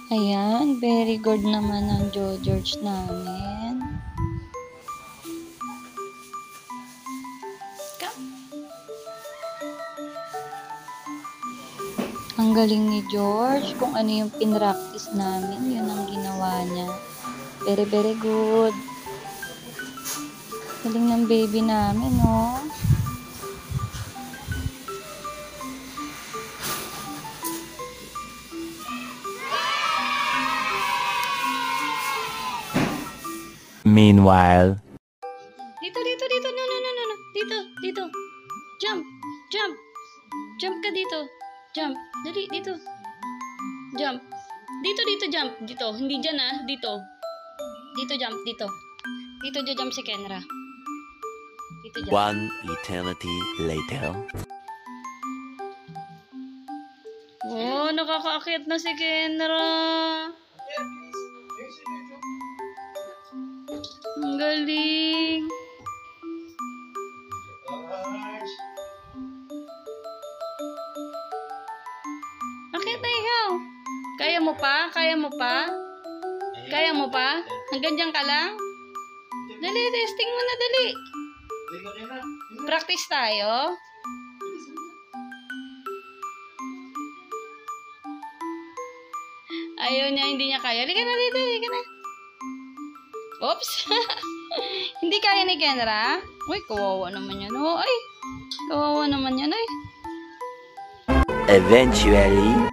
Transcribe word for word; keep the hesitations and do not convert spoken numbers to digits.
Ayan, very good naman ang Joe George namin. Ang galing ni George. Kung ano yung pinractice namin, yun ang ginawa niya. Very, very good. Galing ng baby namin, no? Meanwhile, Dito, dito, dito. No, no, no, no, no. Dito, dito. Jump, jump. Jump ka dito. Jump. Dali, dito. Jump. Dito, dito, jump. Dito. Hindi dyan, ah. Dito. Dito, jump. Dito. Dito, jump si Kenra. Dito, jump. one eternity later. Oh, nakakaakyat na si Kenra. Ang galing. Akyat na ikaw. Kaya mo pa? Kaya mo pa? Kaya mo pa? Hanggang dyan ka lang? Dali, testing mo na, dali. Practice tayo. Ayaw niya, hindi niya kaya. Halika na dito, halika na. Oops. Hindi kaya ni Kenra? Uy, kawawa naman yan. Oh, ay, kawawa naman yan, ay. Eventually,